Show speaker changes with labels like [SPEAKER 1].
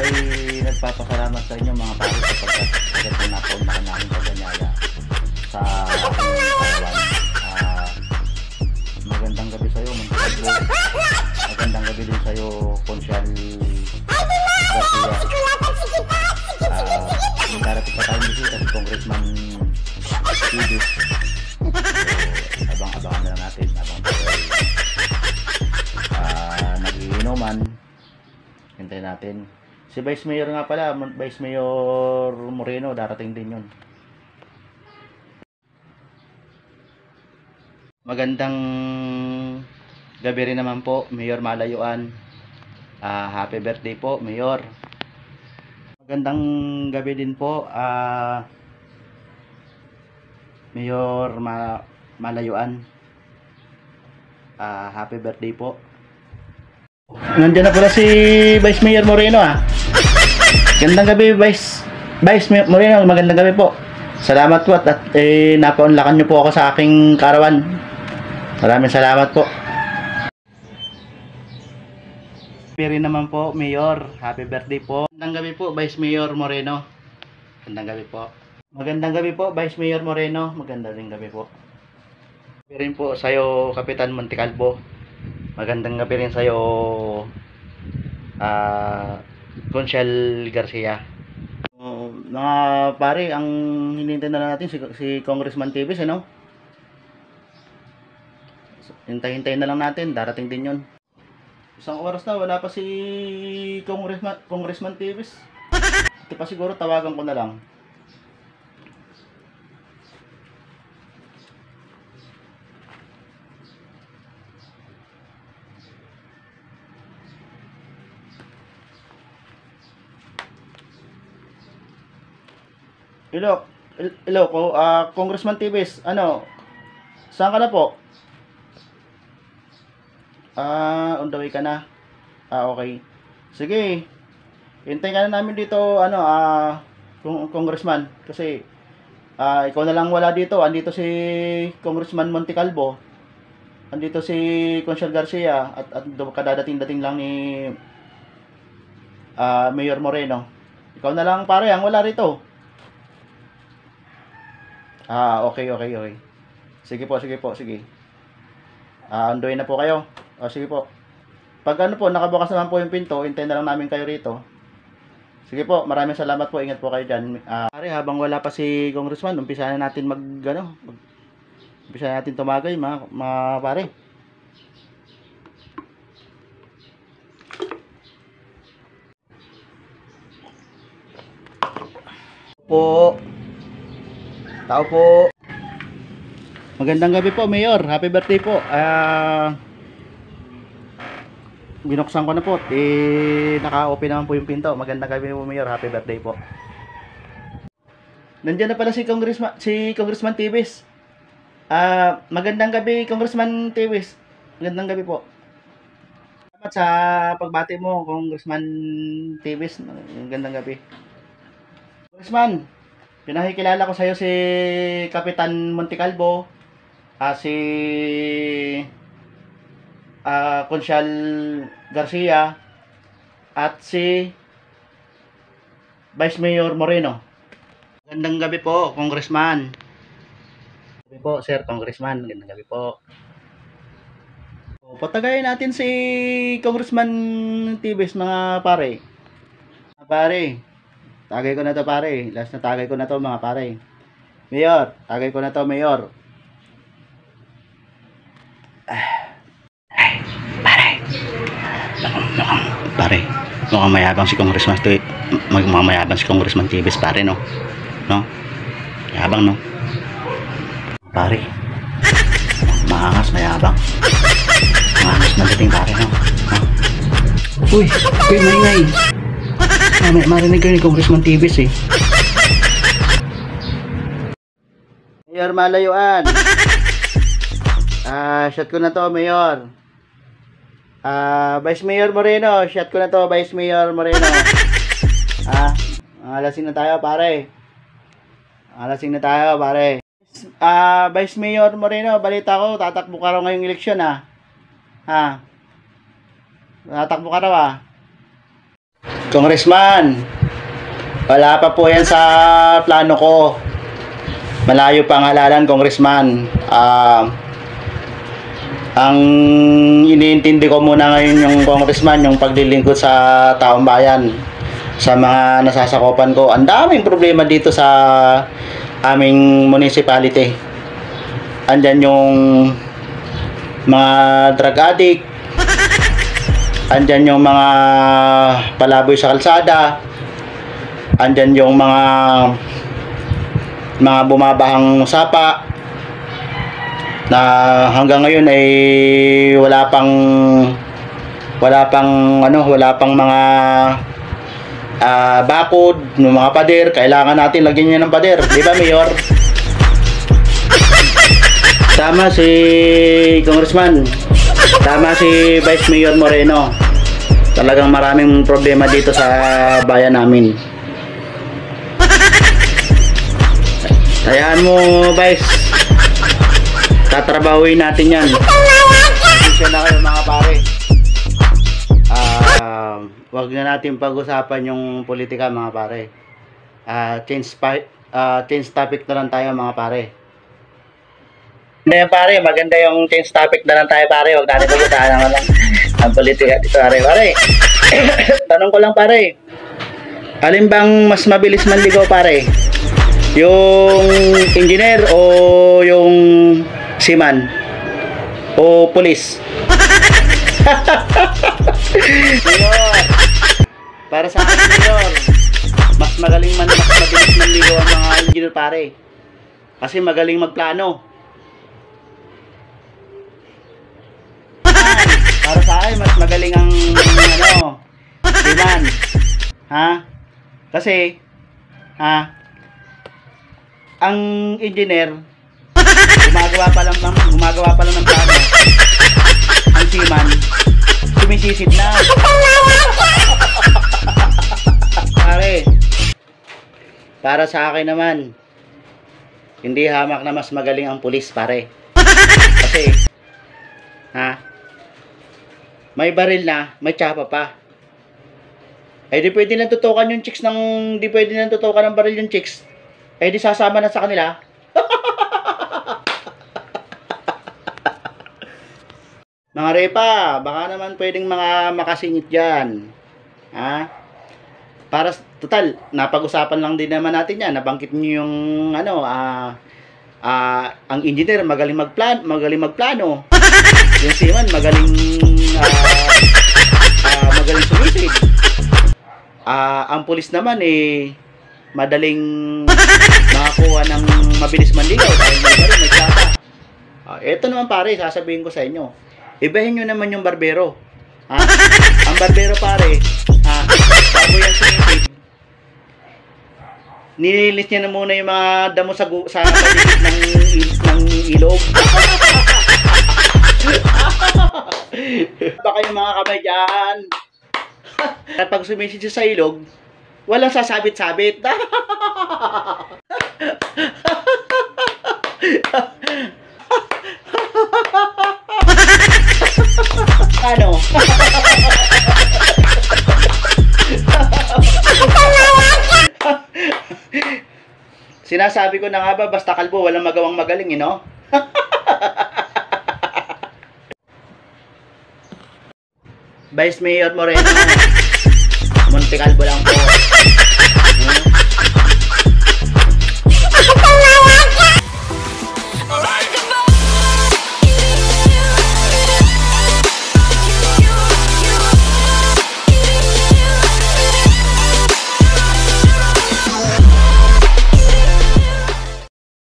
[SPEAKER 1] ay nagpapasalamat sa inyo mga pare sapagkat agad na napaunlakan namin paganyaya sa aking kawan. Magandang gabi sa iyo, Montalvo. Magandang gabi din sa iyo, Consyal Garcia. Darating pa tayong bisita si Congressman Tibis. So, abang-abangan na lang natin habang tayo nagiinuman. Hintayin natin. Si Vice Mayor nga pala, Vice Mayor Moreno, darating din yun. Magandang gabi rin naman po, Mayor Malayuan. Happy birthday po, Mayor. Magandang gabi din po, Mayor Malayuan. Happy birthday po. Nandiyan na pala si Vice Mayor Moreno Magandang gabi Vice Moreno, magandang gabi po. Salamat po at napaunlakan niyo po ako sa aking karawan. Maraming salamat po. Piri naman po, Mayor. Happy birthday po. Magandang gabi po, Vice Mayor Moreno. Magandang gabi po. Magandang gabi po, Vice Mayor Moreno. Magandang gabi po. Piri rin po sa'yo, Kapitan Montecalvo. Magandang gabi rin sa'yo, Consyal Garcia. Mga pare, ang hinihintay na lang natin si Congressman Tibis, ano? Hintay-hintay na lang natin, darating din yun. Isang oras na, wala pa si Congressman Tibis. Ito pa siguro, tawagan ko na lang. Hello po, Congressman Tibis, ano, saan ka na po? On the way ka na? Okay. Sige, hintayin ka na namin dito, ano, Congressman, kasi, ikaw na lang wala dito. Andito si Congressman Montecalvo, andito si Consyal Garcia, at kadadating-dating lang ni Mayor Moreno. Ikaw na lang pare, ang wala rito. Okay. Sige po. On the way na po kayo. Sige po. Pag ano po, nakabukas naman po yung pinto, hintayin na lang namin kayo rito. Sige po, maraming salamat po. Ingat po kayo dyan. Pare, habang wala pa si Congressman, umpisa na natin umpisa na natin tumagay, mga pare. Po. Tao po. Magandang gabi po, Mayor. Happy birthday po. Binuksan ko na po. Naka-open naman po yung pinto. Magandang gabi po, Mayor. Happy birthday po. Nandiyan na pala si Congressman Tibis. Magandang gabi, Congressman Tibis. Magandang gabi po. Salamat sa pagbati mo, Congressman Tibis. Magandang gabi. Congressman, pinakikilala ko sa iyo si Kapitan Montecalvo, si Consyal Garcia, at si Vice Mayor Moreno. Magandang gabi po, Congressman. Gabi po, Sir Congressman. Magandang gabi po. Patagayin natin si Congressman Tibis, mga pare. Tagay ko na to, pare. Last na tagay ko na to, mga pare. Mayor, tagay ko na to, Mayor. Mukhang mayabang si Congressman Tibis, pare, no? Mayabang, no? Pare. Mayabang. Maangas na dating, pare, no? Uy, maingay. Marinig kayo ni Congressman Tibis, Mayor Malayuan. Shot ko na to, Mayor. Vice Mayor Moreno, shot ko na to, Vice Mayor Moreno. Alasing na tayo, pare. Vice Mayor Moreno, balita ko, tatakbo ka raw ngayong eleksyon, Tatakbo ka raw, Congressman, wala pa po yan sa plano ko. Malayo pang halalan, Congressman. Ang iniintindi ko muna ngayon yung Congressman, yung paglilingkod sa taong bayan, sa mga nasasakupan ko. Ang daming problema dito sa aming municipality. Andyan yung mga drug addict, andyan yung mga palaboy sa kalsada, andyan yung mga bumabahang sapa na hanggang ngayon ay wala pang mga bakod ng mga pader. Kailangan natin lagyan niya ng pader, di ba, Mayor? Tama si Congressman, tama si Vice Mayor Moreno. Talagang maraming problema dito sa bayan namin. Hayaan mo, Vice, tatrabahuin natin yan. Pasensya na kayo, mga pare. Wag na natin pag-usapan yung politika, mga pare. Change topic na lang tayo, mga pare. Hindi yan, pare, maganda yung change topic na lang tayo, pare. Wag natin pag-usapan lang ang politika dito, pare. Tanong ko lang, pare, alin bang mas mabilis manligaw, pare? Yung engineer o yung seaman o pulis? Mayor, para sa akin, Mayor, mas mabilis manligaw ang mga engineer, pare, kasi magaling magplano. Para sa akin, mas magaling ang seaman. Kasi ang engineer gumagawa pa lang ng plano. Ang seaman sumisisid na. Pare, para sa akin naman, hindi hamak na mas magaling ang pulis, pare. Kasi may baril na, may tsapa pa. Di pwede nang tutukan yung chicks di pwede nang tutukan ng baril yung chicks. Di sasama na sa kanila. Mga repa, baka naman pwedeng mga makasingit dyan. Para, total, napag-usapan lang din naman natin yan. Nabanggit nyo yung, ang engineer magaling magplano. Yung seaman magaling sumisid. Ang pulis naman madaling makakuha ng mabilis manligaw dahil may tsapa. Ito naman, pare, sasabihin ko sa inyo. Ibahin nyo naman yung barbero. Ang barbero, pare, bago yan sumisid, nililis niya na muna yung mga damo sa paligid ng ilog. Baka yung mga kamay dyan. At pag sumisid siya sa ilog, walang sasabit-sabit. Ano? Sinasabi ko na nga ba, basta kalbo, walang magawang magaling, no? Vice Mayor Moreno, Monte Calvo lang po.